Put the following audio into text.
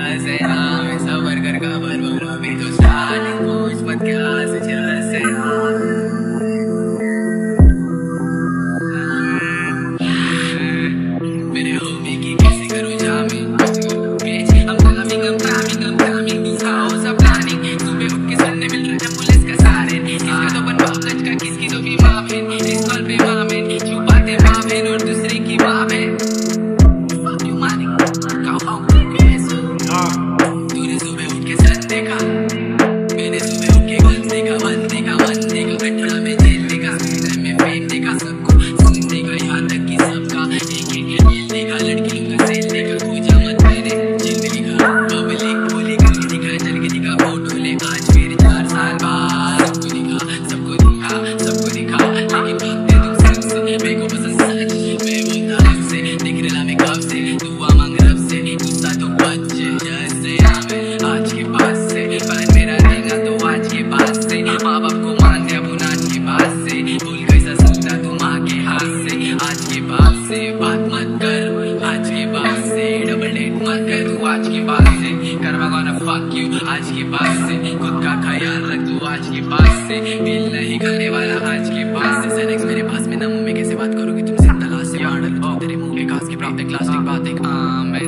से मैं सबर कर खबर बोलो भी तो स्टार्टिंग पूछ मत क्या से जैसे मेरे होमी की कैसे करूँ जामिन I'm coming this house of planning सुबह उठ के सुनने मिल रहा है पुलिस का सायरन किसका तो बन बाबज का किसकी तो भी माँ बहन इस कॉल पे माँ बहन छुपाते माँ बहन और दूसरे की माँ बहन Fuck you money Go home तूने सुबह उठ के सन देखा मैंने सुबह उठ के वन देखा घटना में जेल देखा टाइम में फेम देखा सबको सुन देखा यहाँ तक कि सबका एक रील देखा लड़कियों का सेल देखा पूछा मत मैंने जेल में लिखा पब्लिक बोली करके दिखा चल के दिखा फोटो ले आज फिर 4 साल बाद सबको दिखा लेकिन भागते तुम सबसे मेरे को पसंद सच मैं बोलता आपसे देख रहा मैं कब से दुआ मांग रब से गुस्सा तो बच्चे जैसे मैं आज के पास से पर मेरा देना तो आज के पास से माँ बाप को मान दिया पुनः आज के पास से भूल कैसा सकता तुम आगे हाथ से आज के बाप से बात मत कर आज के बाप से डबल डेट मत कर तू आज के बाद से करवा गॉना फक यू आज के बाद से खुद का ख्याल रख तू आज के बाद से दिल नहीं खाने वाला आज के बाद से सेनेक्स मेरे पास में ना मुंह में कैसे बात करोगी तुमसे तलाश से बाढ़ तेरे मुंह के कास के प्राप्त क्लासिक बात एक आमिन